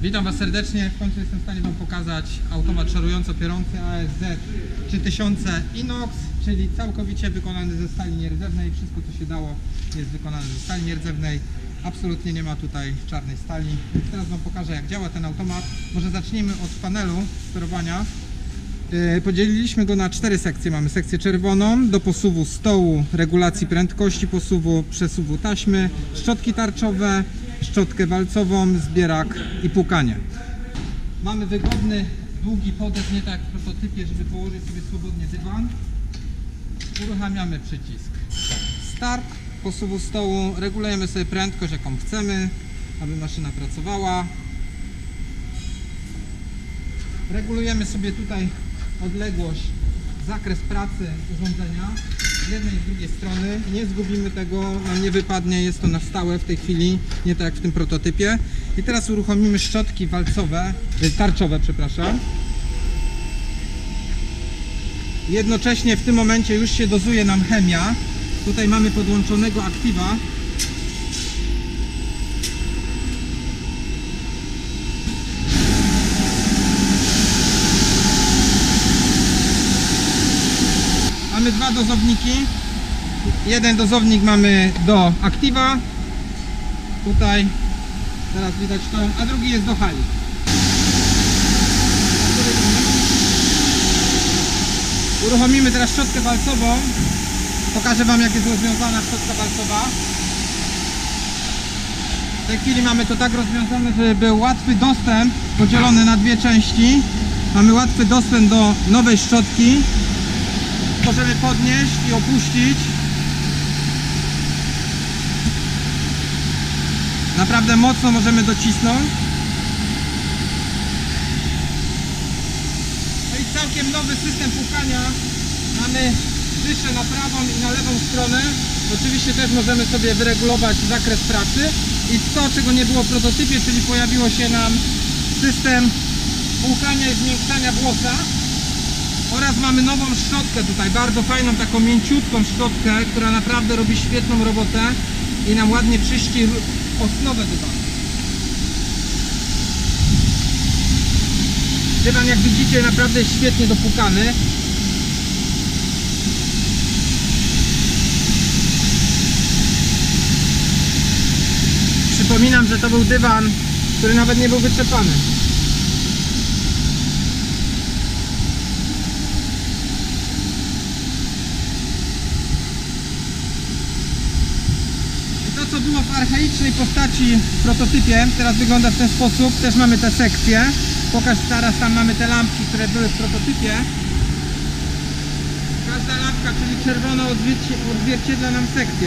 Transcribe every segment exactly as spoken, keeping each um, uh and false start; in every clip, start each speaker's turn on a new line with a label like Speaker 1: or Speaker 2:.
Speaker 1: Witam Was serdecznie. W końcu jestem w stanie Wam pokazać automat szarująco pierący A S Z trzy tysiące Inox, czyli całkowicie wykonany ze stali nierdzewnej. Wszystko, co się dało, jest wykonane ze stali nierdzewnej. Absolutnie nie ma tutaj czarnej stali. Więc teraz Wam pokażę, jak działa ten automat. Może zacznijmy od panelu sterowania. Podzieliliśmy go na cztery sekcje. Mamy sekcję czerwoną do posuwu stołu, regulacji prędkości posuwu, przesuwu taśmy, szczotki tarczowe, szczotkę walcową, zbierak i płukanie. Mamy wygodny, długi podew, nie tak jak w prototypie, żeby położyć sobie swobodnie dywan. Uruchamiamy przycisk start posuwu stołu, regulujemy sobie prędkość, jaką chcemy, aby maszyna pracowała. Regulujemy sobie tutaj odległość, zakres pracy urządzenia z jednej i z drugiej strony. Nie zgubimy tego, nam nie wypadnie, jest to na stałe w tej chwili, nie tak jak w tym prototypie. I teraz uruchomimy szczotki walcowe, tarczowe, przepraszam. Jednocześnie w tym momencie już się dozuje nam chemia. Tutaj mamy podłączonego Activa. Mamy dwa dozowniki. Jeden dozownik mamy do Activa. Tutaj teraz widać to, a drugi jest do hali. Uruchomimy teraz szczotkę walcową. Pokażę Wam, jak jest rozwiązana szczotka walcowa. W tej chwili mamy to tak rozwiązane, żeby był łatwy dostęp, podzielony na dwie części. Mamy łatwy dostęp do nowej szczotki. Możemy podnieść i opuścić. Naprawdę mocno możemy docisnąć. No i całkiem nowy system płukania. Mamy dyszę na prawą i na lewą stronę. Oczywiście też możemy sobie wyregulować zakres pracy. I to, czego nie było w prototypie, czyli pojawiło się nam system płukania i zmiękczania włosa. Oraz mamy nową szczotkę tutaj, bardzo fajną, taką mięciutką szczotkę, która naprawdę robi świetną robotę i nam ładnie czyści osnowę dywanu. Dywan, jak widzicie, naprawdę jest świetnie dopłukany. Przypominam, że to był dywan, który nawet nie był wyczepany. To, co było w archaicznej postaci w prototypie, teraz wygląda w ten sposób. Też mamy te sekcje. Pokaż teraz, tam mamy te lampki, które były w prototypie. Każda lampka, czyli czerwona, odzwierciedla nam sekcję.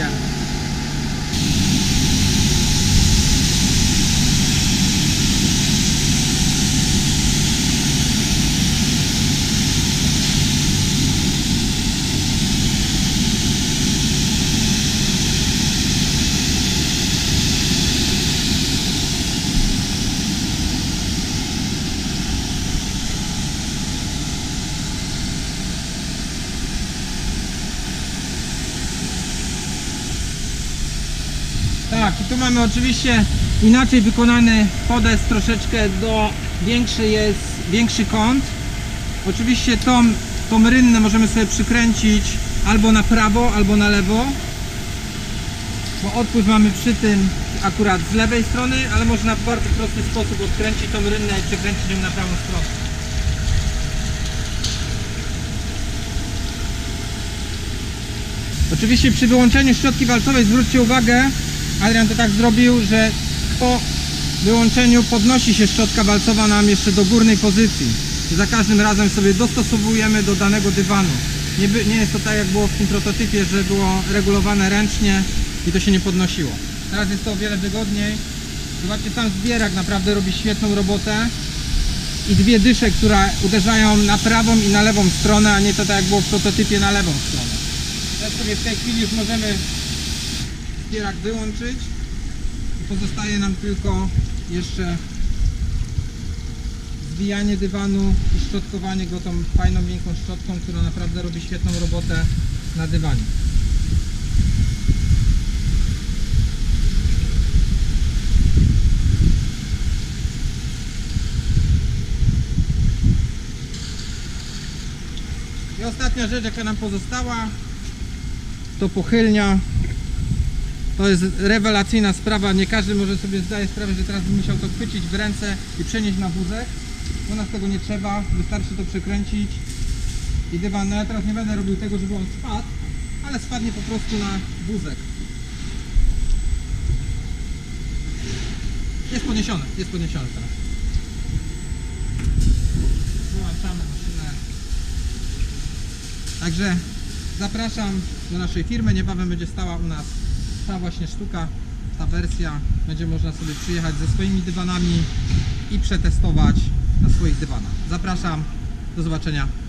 Speaker 1: Tak, i tu mamy oczywiście inaczej wykonany podest, troszeczkę do większy jest większy kąt. Oczywiście tą, tą rynnę możemy sobie przykręcić albo na prawo, albo na lewo, bo odpływ mamy przy tym akurat z lewej strony, ale można w bardzo prosty sposób odkręcić tą rynnę i przekręcić ją na prawą stronę. Oczywiście przy wyłączeniu szczotki walcowej zwróćcie uwagę, Adrian to tak zrobił, że po wyłączeniu podnosi się szczotka walcowa nam jeszcze do górnej pozycji. I za każdym razem sobie dostosowujemy do danego dywanu. Nie, by, nie jest to tak, jak było w tym prototypie, że było regulowane ręcznie i to się nie podnosiło. Teraz jest to o wiele wygodniej. Zobaczcie, sam zbierak naprawdę robi świetną robotę. I dwie dysze, które uderzają na prawą i na lewą stronę, a nie to tak, jak było w prototypie, na lewą stronę. Teraz sobie w tej chwili już możemy zbierak wyłączyć i pozostaje nam tylko jeszcze zwijanie dywanu i szczotkowanie go tą fajną, miękką szczotką, która naprawdę robi świetną robotę na dywanie. ostatnia rzecz, jaka nam pozostała, to pochylnia. To jest rewelacyjna sprawa, nie każdy może sobie zdaje sprawę, że teraz by musiał to chwycić w ręce i przenieść na wózek. U nas tego nie trzeba, wystarczy to przekręcić i dywan, no ja teraz nie będę robił tego, żeby on spadł, ale spadnie po prostu na wózek. Jest podniesione, jest podniesione teraz. Wyłączamy maszynę. Także zapraszam do naszej firmy, niebawem będzie stała u nas ta właśnie sztuka, ta wersja. Będzie można sobie przyjechać ze swoimi dywanami i przetestować na swoich dywanach. Zapraszam, do zobaczenia.